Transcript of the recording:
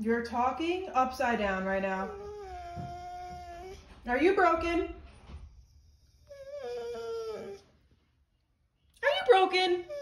You're talking upside down right now. Are you broken? Are you broken?